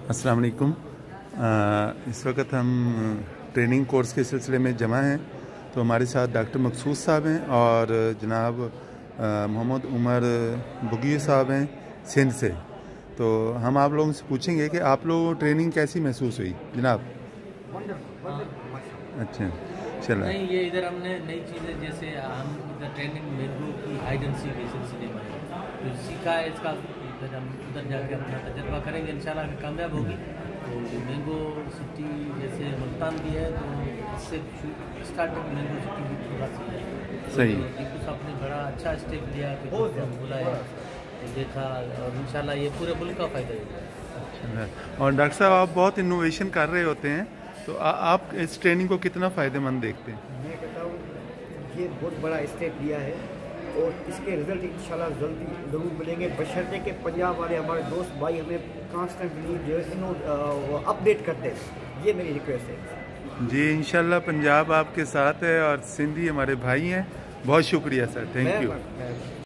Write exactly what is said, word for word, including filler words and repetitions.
अस्सलाम वालेकुम। इस वक्त हम ट्रेनिंग कोर्स के सिलसिले में जमा हैं, तो हमारे साथ डॉक्टर मकसूद साहब हैं और जनाब मोहम्मद उमर बगियो साहब हैं सिंध से। तो हम आप लोगों से पूछेंगे कि आप लोगों को ट्रेनिंग कैसी महसूस हुई जनाब? अच्छा, चला नहीं, ये इधर हमने नई चीज़ें, जैसे हम इधर ट्रेनिंग मैंगो की हाइडेंसी के सिलसिले में तो सीखा है इसका। इधर हम उधर जाकर अपना तजर्बा करेंगे, इंशाल्लाह कामयाब होगी। तो मैंगो सिटी जैसे मुल्तान भी है, तो इससे स्टार्टिंग मैंगो सिटी भी थोड़ा सी है। सही। टीपू साहब ने बड़ा अच्छा स्टेप लिया कि बुलाया, देखा, और इंशाल्लाह ये पूरे मुल्क का फ़ायदा है। और डॉक्टर साहब, आप बहुत इनोवेशन कर रहे होते हैं, तो आ, आप इस ट्रेनिंग को कितना फ़ायदेमंद देखते हैं? मैं कहता हूँ ये बहुत बड़ा स्टेप लिया है और इसके रिजल्ट इंशाल्लाह जल्दी ज़रूर मिलेंगे, बशर्ते कि पंजाब वाले हमारे दोस्त भाई हमें कांस्टेंटली जो है अपडेट करते हैं। ये मेरी रिक्वेस्ट है जी। इंशाल्लाह पंजाब आपके साथ है और सिंधी हमारे भाई हैं। बहुत शुक्रिया सर, थैंक यू।